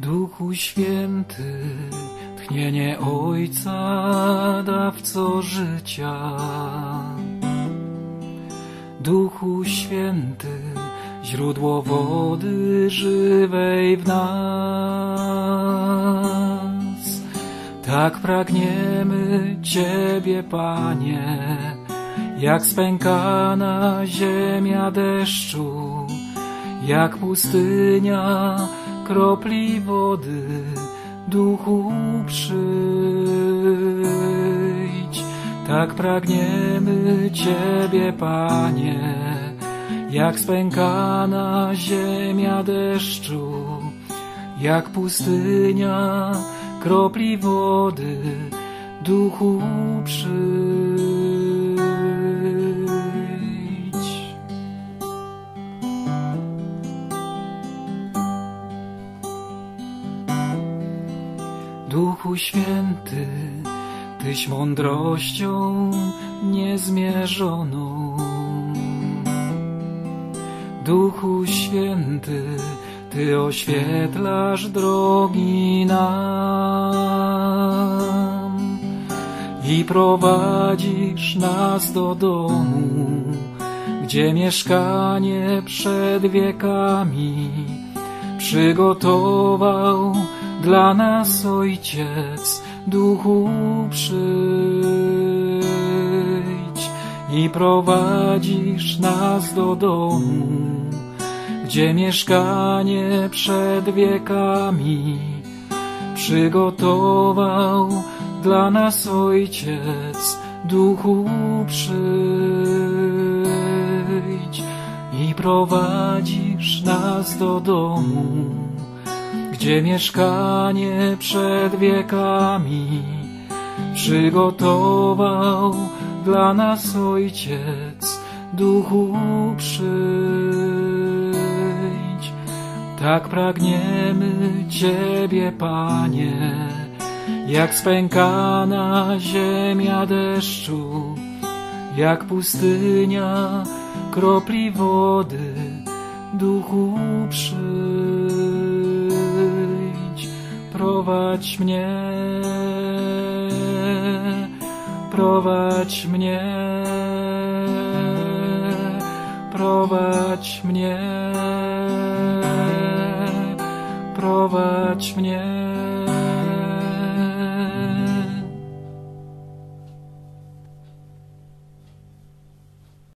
Duchu Święty, tchnienie Ojca, dawco życia. Duchu Święty, źródło wody żywej w nas. Tak pragniemy Ciebie, Panie, jak spękana ziemia deszczu, jak pustynia kropli wody. Duchu, przyjdź. Tak pragniemy Ciebie, Panie, jak spękana ziemia deszczu, jak pustynia kropli wody. Duchu, przyjdź. Duchu Święty, Tyś mądrością niezmierzoną. Duchu Święty, Ty oświetlasz drogi nam i prowadzisz nas do domu, gdzie mieszkanie przed wiekami przygotował dla nas Ojciec. Duchu, przyjdź i prowadzisz nas do domu, gdzie mieszkanie przed wiekami przygotował dla nas Ojciec. Duchu, przyjdź i prowadzisz nas do domu, gdzie mieszkanie przed wiekami przygotował dla nas Ojciec. Duchu, przyjdź. Tak pragniemy Ciebie, Panie, jak spękana ziemia deszczu, jak pustynia kropli wody. Duchu, przyjdź. Prowadź mnie, prowadź mnie, prowadź mnie, prowadź mnie.